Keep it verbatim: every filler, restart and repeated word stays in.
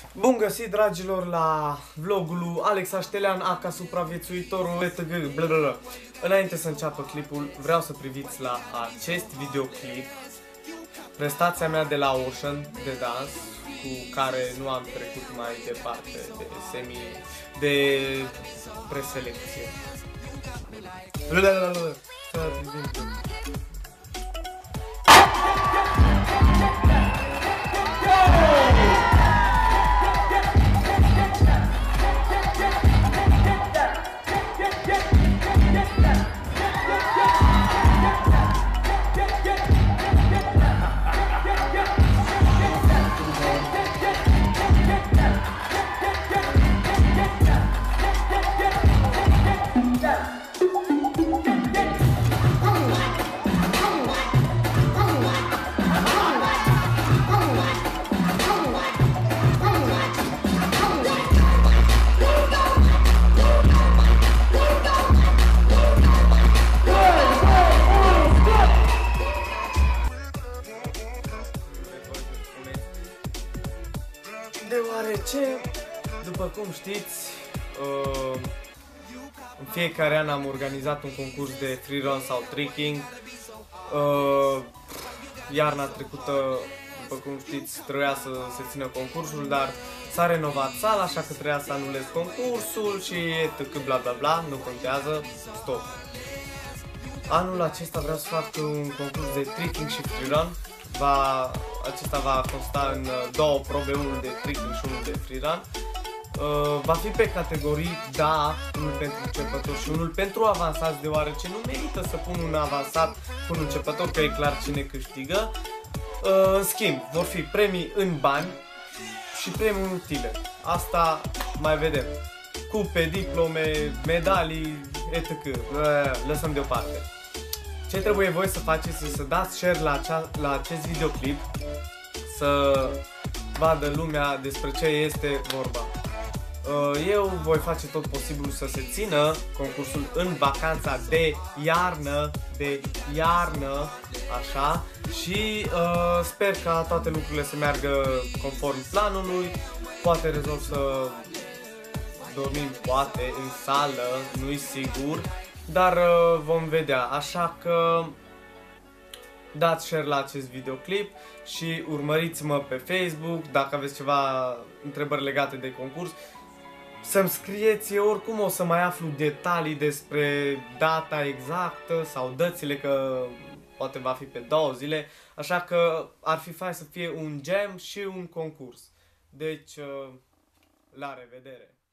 Bun găsit, dragilor, la vlogul lui Alex Aștelean, aka supraviețuitorul. Blablabla. Înainte să înceapă clipul, vreau să priviți la acest videoclip, prestația mea de la Ocean de dans, cu care nu am trecut mai departe de semi, de preselecție. Blablabla. Să privim. Deoarece, după cum știți, uh, în fiecare an am organizat un concurs de free run sau tricking. Uh, iarna trecută, după cum știți, trebuia să se țină concursul, dar s-a renovat sala, așa că trebuia să anulez concursul și etc. bla bla bla, nu contează, stop. Anul acesta vreau să fac un concurs de tricking și free run. Va, acesta va consta în două probe, unul de tricking și unul de free run. Uh, va fi pe categorii, da, unul pentru începători și unul pentru avansați, deoarece nu merită să pun un avansat cu un începător, că e clar cine câștigă. Uh, în schimb, vor fi premii în bani și premii utile. Asta mai vedem. Cupe, diplome, medalii, et cetera. Uh, lăsăm deoparte. Ce trebuie voi să faceți este să dați share la, acea, la acest videoclip, să vadă lumea despre ce este vorba. Eu voi face tot posibilul să se țină concursul în vacanța de iarnă, de iarnă, așa, și uh, sper ca toate lucrurile să meargă conform planului. Poate rezolv să dormim, poate, în sală, nu-i sigur. Dar uh, vom vedea, așa că dați share la acest videoclip și urmăriți-mă pe Facebook. Dacă aveți ceva întrebări legate de concurs, să-mi scrieți, eu oricum o să mai aflu detalii despre data exactă sau dățile, că poate va fi pe două zile, așa că ar fi fain să fie un jam și un concurs. Deci, uh, la revedere!